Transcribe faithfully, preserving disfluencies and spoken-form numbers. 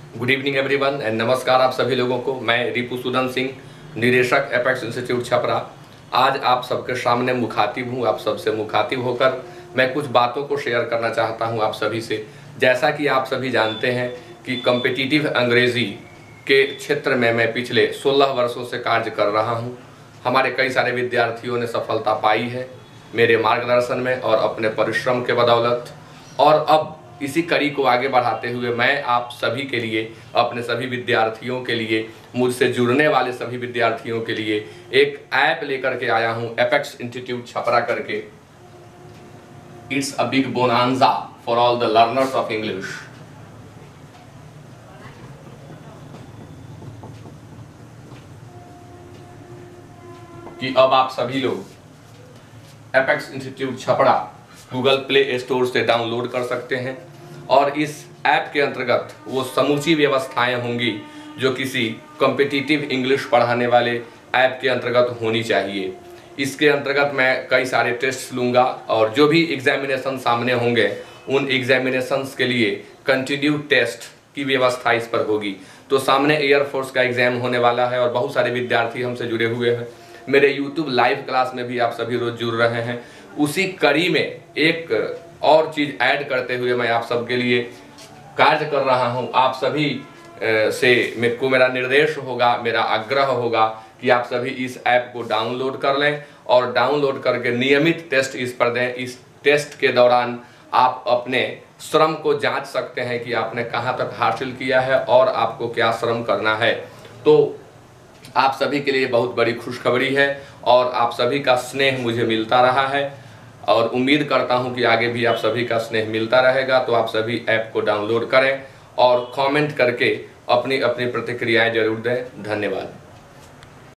Good evening everyone and नमस्कार आप सभी लोगों को। मैं रिपुसूदन सिंह, निदेशक एपेक्स इंस्टीट्यूट छपरा, आज आप सबके सामने मुखातिब हूँ। आप सबसे मुखातिब होकर मैं कुछ बातों को शेयर करना चाहता हूँ आप सभी से। जैसा कि आप सभी जानते हैं कि कॉम्पिटिटिव अंग्रेज़ी के क्षेत्र में मैं पिछले सोलह वर्षों से कार्य कर रहा हूँ। हमारे कई सारे विद्यार्थियों ने सफलता पाई है मेरे मार्गदर्शन में और अपने परिश्रम के बदौलत। और अब इसी कड़ी को आगे बढ़ाते हुए मैं आप सभी के लिए, अपने सभी विद्यार्थियों के लिए, मुझसे जुड़ने वाले सभी विद्यार्थियों के लिए एक ऐप लेकर के आया हूं, एपेक्स इंस्टीट्यूट छपरा करके। It's a big bonanza for all the learners of English. कि अब आप सभी लोग apex institute Chhapra Google Play Store से डाउनलोड कर सकते हैं और इस ऐप के अंतर्गत वो समूची व्यवस्थाएं होंगी जो किसी कॉम्पिटिटिव इंग्लिश पढ़ाने वाले ऐप के अंतर्गत होनी चाहिए। इसके अंतर्गत मैं कई सारे टेस्ट लूँगा और जो भी एग्जामिनेशन सामने होंगे उन एग्जामिनेशंस के लिए कंटिन्यू टेस्ट की व्यवस्था इस पर होगी। तो सामने एयरफोर्स का एग्जाम होने वाला है और बहुत सारे विद्यार्थी हमसे जुड़े हुए हैं। मेरे यूट्यूब लाइव क्लास में भी आप सभी रोज जुड़ रहे हैं। उसी कड़ी में एक और चीज़ ऐड करते हुए मैं आप सबके लिए कार्य कर रहा हूं। आप सभी से मेरे को मेरा निर्देश होगा, मेरा आग्रह होगा कि आप सभी इस ऐप को डाउनलोड कर लें और डाउनलोड करके नियमित टेस्ट इस पर दें। इस टेस्ट के दौरान आप अपने श्रम को जांच सकते हैं कि आपने कहां तक हासिल किया है और आपको क्या श्रम करना है। तो आप सभी के लिए बहुत बड़ी खुशखबरी है और आप सभी का स्नेह मुझे मिलता रहा है और उम्मीद करता हूं कि आगे भी आप सभी का स्नेह मिलता रहेगा। तो आप सभी ऐप को डाउनलोड करें और कमेंट करके अपनी अपनी प्रतिक्रियाएं जरूर दें। धन्यवाद।